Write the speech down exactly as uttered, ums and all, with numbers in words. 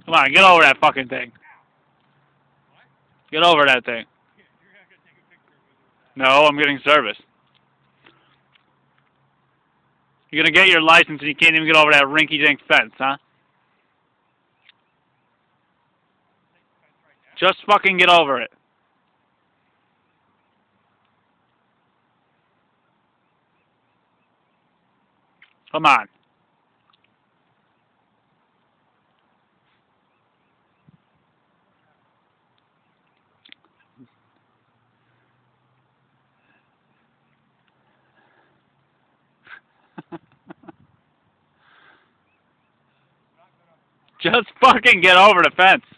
Come on, get over that fucking thing. Get over that thing. No, I'm getting service. You're gonna get your license and you can't even get over that rinky-dink fence, huh? Just fucking get over it. Come on. Just fucking get over the fence.